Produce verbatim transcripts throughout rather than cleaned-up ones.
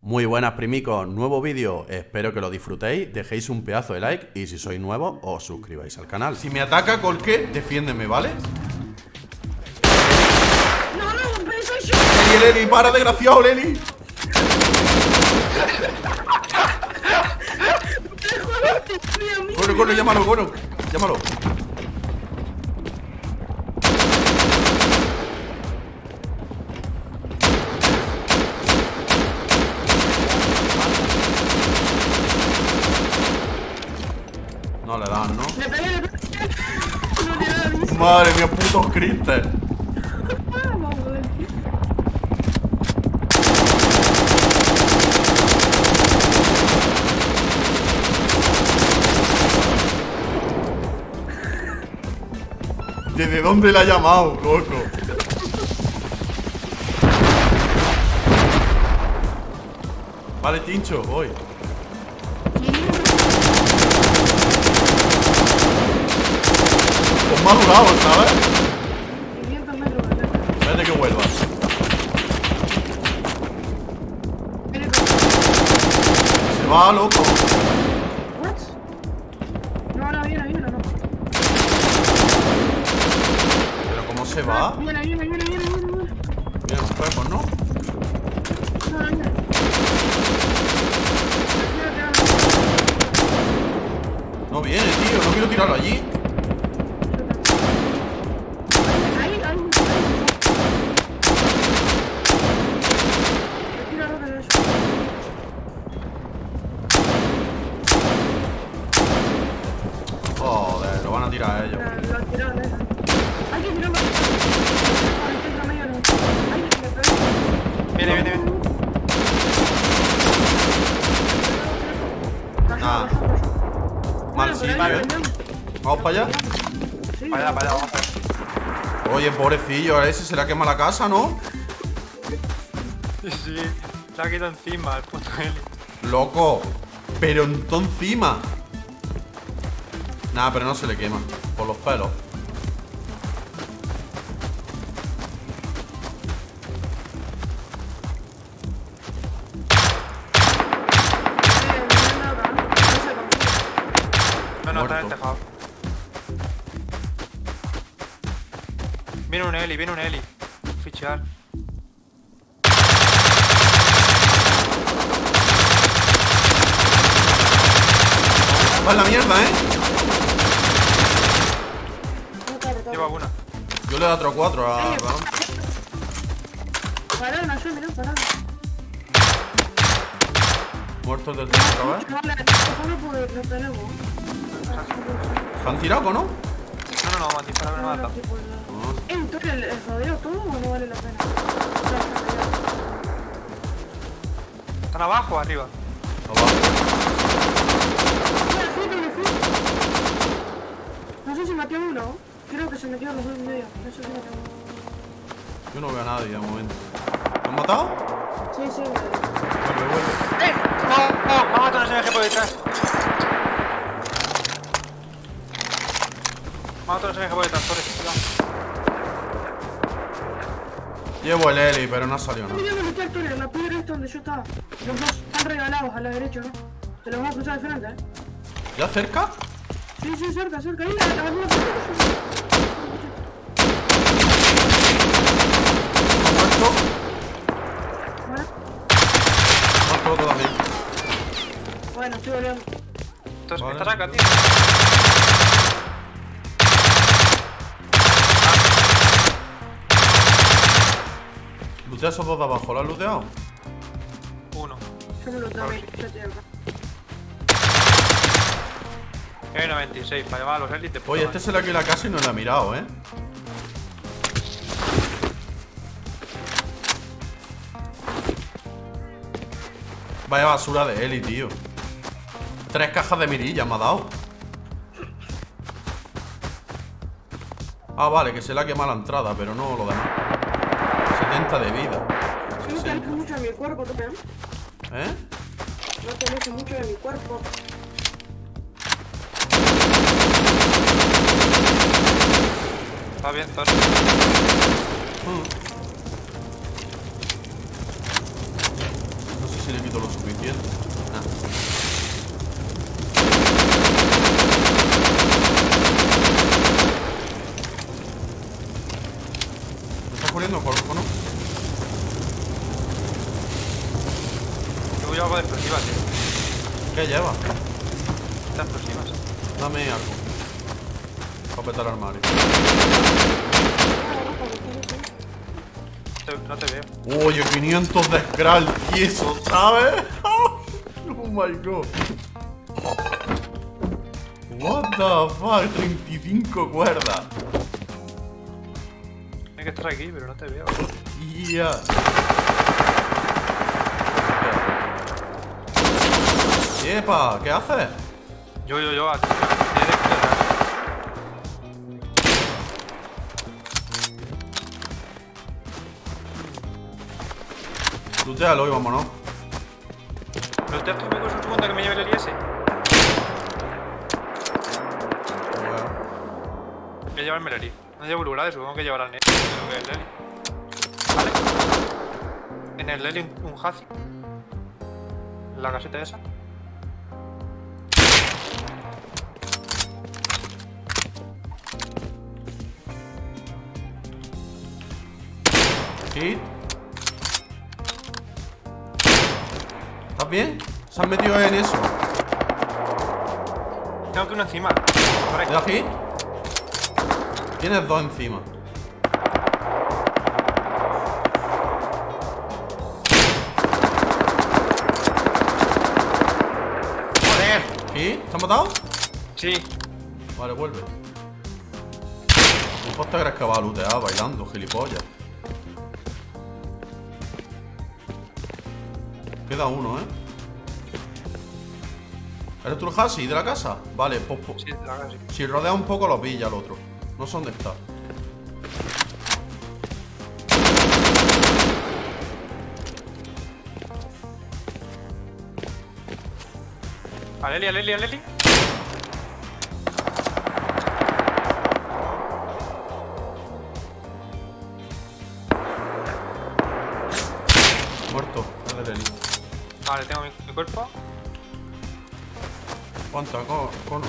Muy buenas, primicos, nuevo vídeo, espero que lo disfrutéis, dejéis un pedazo de like y si sois nuevos, os suscribáis al canal. Si me ataca Colque, defiéndeme, ¿vale? No, no, pero soy yo. Leli, Leli, para, desgraciado, Leli. Corre, corre, llámalo, corre, llámalo. No le dan, ¿no? Le pegué, le pegué. No le dan. Madre mía, putos cristes. Vamos, a ver. ¿Desde dónde le ha llamado, loco? Vale, Tincho, voy. Pues me ha durado, ¿sabes? quinientos metros, ¿verdad? Espérate que vuelvas. Viene con- Se va, loco. What? No, no, viene, viene, no. Pero ¿cómo se va? Viene, viene, viene, viene, viene, viene. Mira, nos vemos, ¿no? No, no, viene. No viene, tío, no quiero tirarlo allí. Ahí, ahí, ahí. Tira roca de eso. Joder, lo van a tirar a ellos. La- la tiraron esa. Hay que tirarlo. Ahí entra medio, no. Ahí, le pegué. Viene, viene, viene. Cayó, Ah. cayó, cayó. Mal Bueno, sitio, pero ahí ¿eh? vendemos. Vamos para allá. Sí, Para allá, para allá, vamos a ver. Oye, pobrecillo, a ese se le ha quemado la casa, ¿no? Sí, se ha quitado encima el puto Eli. Loco, pero en todo encima. Nada, pero no se le quema. Por los pelos. No, no, está en Muerto. el tejado. Viene un Eli, viene un Eli. Fichear. Va en la mierda, ¿eh? Lleva una. Yo le he dado otro cuatro a Eh, Ramón. Pararon allá, mirá, pararon. Muerto el del tío otra vez. Vale, solo porque lo tenemos. ¿Se han tirado o no? No, no, no, vamos a disparar una mata. Eh, ¿tú el, el rodeo todo o no vale la pena? ¿Están abajo o arriba? Abajo. No sé si metió uno. Creo que se metió los dos en medio. No sé si metió uno. Yo no veo a nadie de momento. ¿Lo han matado? Sí, sí. Vuelve, vuelve. ¡Eh! ¡No! ¡No! ¡Me ha matado un S M G por detrás! Me ha matado un S M G por detrás, Torres, cuidado. Llevo el Eli, pero no ha salido No nada. me meter Torres, la piedra esta donde yo estaba. Los dos están regalados a la derecha, ¿no? Te los vamos a cruzar de frente, ¿eh? ¿Ya cerca? Sí, sí, cerca, cerca. Ahí, la la bandera. ¿Muerto? Vale. Muerto otro también. Bueno, estoy volviendo. Entonces, Vale. ¿estás acá, tío? Lutea esos dos de abajo, ¿lo has looteado? Uno. Yo me lo tomé. Ya te acá. Hay una veintiséis para llevar a los Elis de puta Oye, este madre. se le ha quedado la casa y no le ha mirado, ¿eh? Vaya basura de Eli, tío. Tres cajas de mirilla me ha dado. Ah, vale, que se le ha quemado la entrada, pero no lo demás. setenta de vida. No te alejes mucho de mi cuerpo, ¿tú crees? ¿Eh? No te alejes mucho de mi cuerpo. Está bien, Thor. No sé si le quito lo suficiente. Ah. ¿Me está corriendo Corpo, no? Yo voy a algo de explosivas, tío. ¿Qué lleva? Estas explosivas. Dame algo. Para petar armario. No te, no te veo. Oye, quinientos de scroll y eso, ¿sabes? Oh my god. What the fuck, treinta y cinco cuerdas. Tienes que estar aquí, pero no te veo. Yeah. Epa, ¿qué haces? Yo, yo, yo. Tienes que Lútealo y vámonos. ¿Pero te has tomado un segundo que me lleve el I S? Voy a llevarme el Eli. No llevo lugares, supongo que llevarán el Eli. Creo que es el Eli. Vale. En el Eli un Hazi. En la caseta esa. Hit. ¿Estás bien? ¿Se han metido en eso? Tengo que uno encima. Por ahí. ¿Le da hit? Tienes dos encima. ¡Joder! ¿Hit? ¿Te han matado? Sí. Vale, vuelve. ¿Vos te crees que va a lootear bailando, gilipollas? Queda uno, ¿eh? ¿Eres tú el Hasi de la casa? Vale, pues, pues Sí, la verdad, sí. si rodea un poco lo pilla el otro. No sé dónde está. Al Eli, al Eli, al Eli. Muerto, es del Eli. Vale, tengo mi, mi cuerpo. ¿Cuánta? Co- Cono.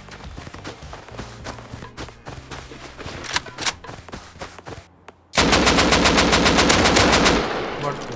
Muerto.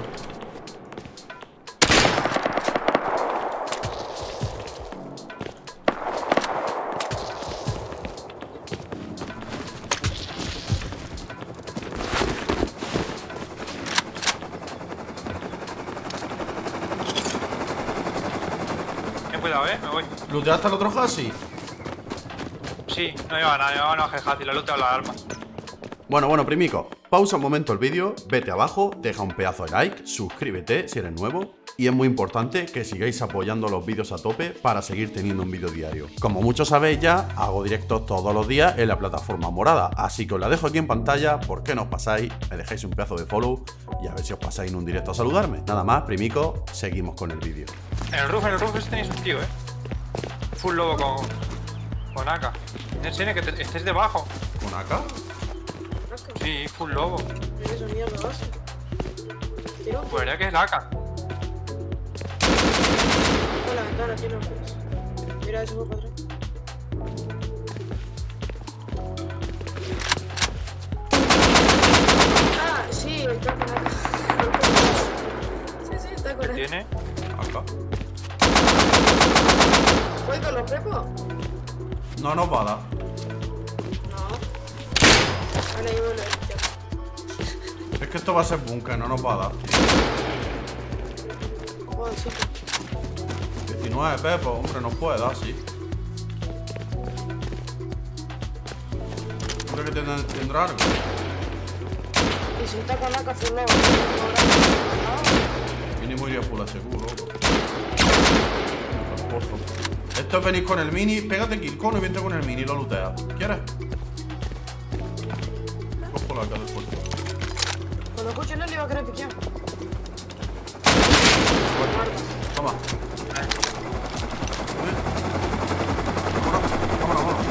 Ten cuidado, eh, me voy. ¿Looteaste al otro Hasi? Sí, no lleva nada, lleva una Hazi, la lucha o las armas. Bueno, bueno, primico, pausa un momento el vídeo, vete abajo, deja un pedazo de like, suscríbete si eres nuevo. Y es muy importante que sigáis apoyando los vídeos a tope para seguir teniendo un vídeo diario. Como muchos sabéis ya, hago directos todos los días en la plataforma morada, así que os la dejo aquí en pantalla, ¿por qué no os pasáis? Me dejáis un pedazo de follow y a ver si os pasáis en un directo a saludarme. Nada más, primico, seguimos con el vídeo. En el roof, en el roof este tenéis un tío, eh. Full lobo con. con A K. Enseña que te- estés debajo. ¿Con A K? Sí, full lobo. Eso, mierda, vas. Tiro Pues vería que es la A K. por la ventana, tiene los pies. Mira, eso fue para atrás. Ah, sí, está con la. Sí, sí, está con la. Tiene. ¿A K? ¿Voy con los pepos? No nos va a dar. No. Vale, yo me lo he hecho. Es que esto va a ser búnker, no nos va a dar. Joder, sí. diecinueve pepos, hombre, nos puede dar, sí. ¿Tú crees que tendrá, tendrá algo? Y si está con la café, no. Mínimo iría full seguro, loco. Al pozo. Esto es venir con el mini. Pégate kill cono y vente con el mini y lo looteas. ¿Quieres? Cojo la cara del puerto. Cuando escuche el Eli va a querer piquear. Toma. Vámonos, vámonos, vámonos.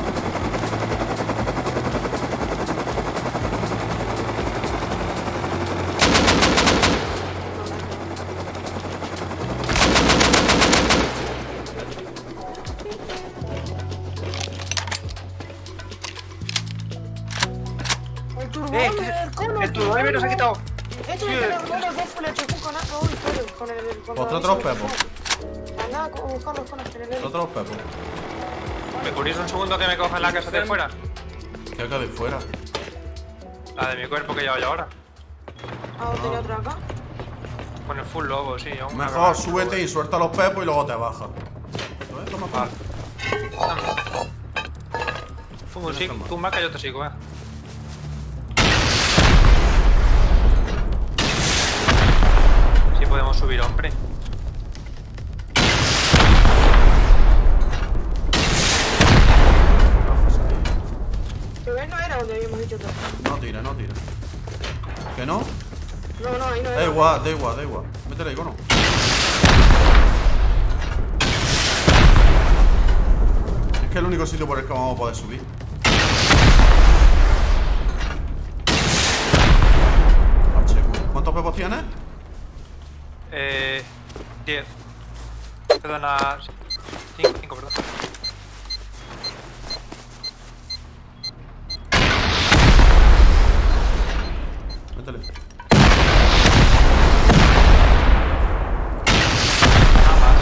todo. Ahí me se ha quitado. Esto Sí, es eh. los dos full hecho con otro uy, con el con Otro otros pepos. Anda, con con con el Otros pepos. ¿Me cubrís un segundo que me cojan la casa de fuera? ¿Qué acá de fuera? La de mi cuerpo que llevo yo ahora. Ah, tenía otra acá. Con el full lobo, sí. aún me Mejor va- súbete y suelta los pepos y luego te bajas. ¿Ves? Toma, toma. Vale. Fumo, sí. Tú marca, yo te sigo, eh. Sí podemos subir, hombre. Que ves, no era donde habíamos dicho todo. No tira, no tira. ¿Que no? No, no, ahí no Da era. igual, da igual, da igual. Métele icono. Es que es el único sitio por el que vamos a poder subir. ¿Cuántos pepos tienes? Eh. diez. Perdona. cinco, perdón. Métele. Nada más.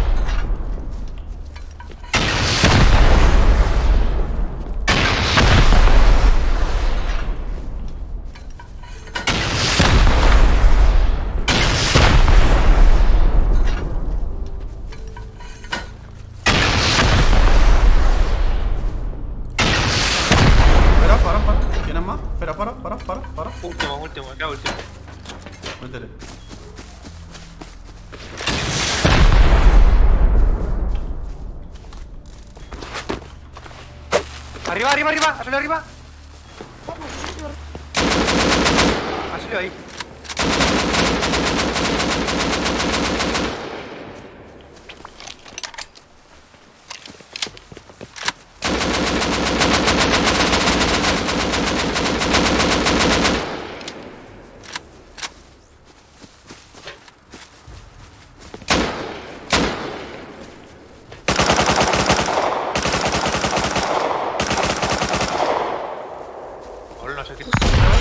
Espera, para, para. ¿Tienes más? Espera, para, para, para, para. Último, último, ya último. Métele. Arriba, arriba, arriba. ¿Ha salido arriba? Ha salido ahí. Hola, no sé qué.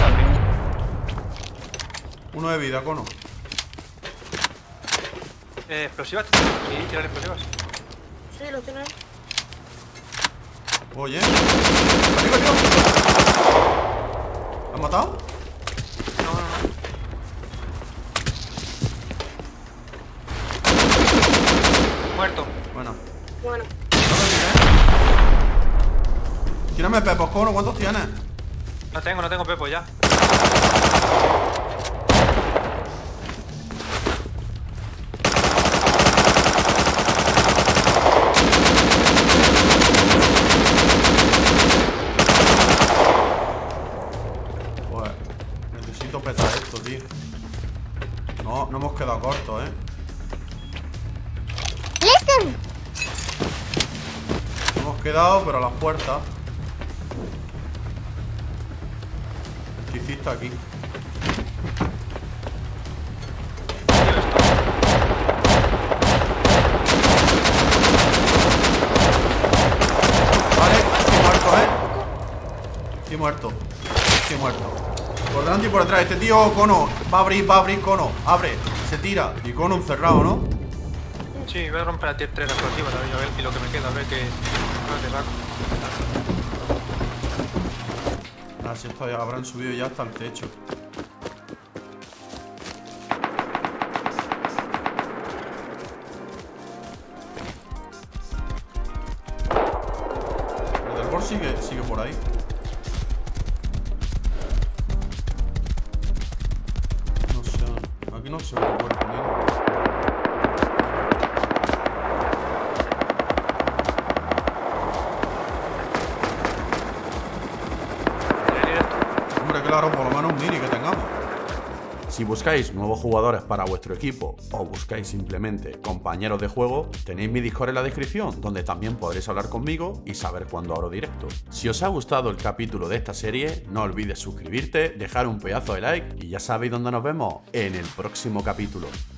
Uno de vida, cono. Eh, explosivas. Sí, tirar explosivas. Sí, lo tiene ahí. Oye. Arriba, arriba. ¿Lo has matado? No, no, no. Muerto. Bueno. Bueno, No lo tires. Tírame pepos, cono. ¿Cuántos tienes? No tengo, no tengo pepo ya. Pues necesito petar esto, tío. No, no hemos quedado cortos, eh. No hemos quedado, pero a las puertas. ¿Qué hiciste aquí? Vale, estoy muerto, eh. Estoy muerto. Estoy muerto. Por delante y por detrás. Este tío, cono, va a abrir, va a abrir, cono. Abre, se tira. Y cono encerrado, ¿no? Sí, voy a romper la tier tres explosiva también, a ver, y lo que me queda, a ver qué. A ver qué saco. A ver si esto ya habrán subido ya hasta el techo. El del bor sigue, sigue por ahí. No sé. Aquí no se ve el cuerpo, ¿no? Hombre, claro, por lo menos un mini que tengamos. Si buscáis nuevos jugadores para vuestro equipo o buscáis simplemente compañeros de juego, tenéis mi Discord en la descripción, donde también podréis hablar conmigo y saber cuándo abro directo. Si os ha gustado el capítulo de esta serie, no olvides suscribirte, dejar un pedazo de like y ya sabéis dónde nos vemos en el próximo capítulo.